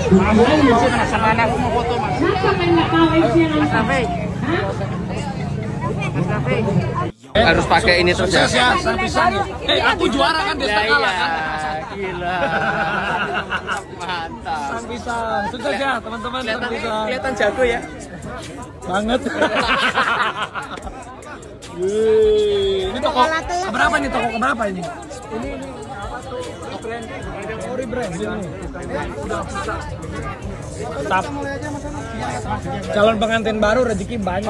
Mana aku mau foto mas? Harus pakai ini terus ya. Aku juara kan dia kalah kan. Gila. Mantap. Sang pisang. Sukses ya teman-teman. Kelihatan jago ya. Banget. Ini toko berapa nih, toko keberapa ini? Ini Ori brand ini. Tap. Calon pengantin baru rezeki banyak.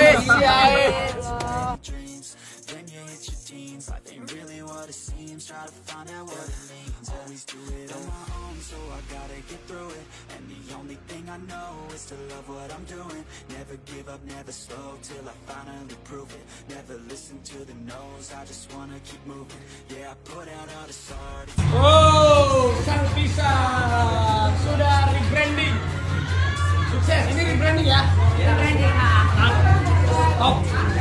I know is to love what I'm doing. Never give up, never slow till I finally prove it. Never listen to the no's, I just wanna keep moving. Yeah, I put out all the art. Oh, sang pisang sudah rebranding. Sukses, ini rebranding ya? Rebranding. Top.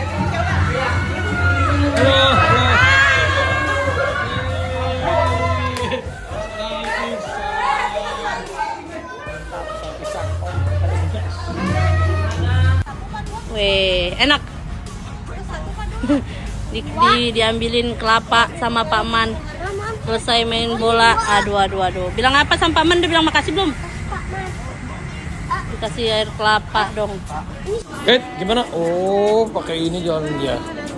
Halo. Weh, enak. Diambilin kelapa sama Pak Man. Selesai main bola. Aduh. Bilang apa sama Pak Man? Dia bilang makasih belum? Dikasih air kelapa dong. Gimana? Oh, pakai ini jalan dia.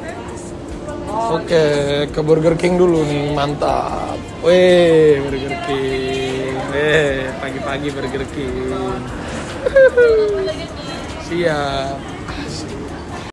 Oke, ke Burger King dulu nih, mantap. Weh, Burger King. Pagi-pagi Burger King. Siap.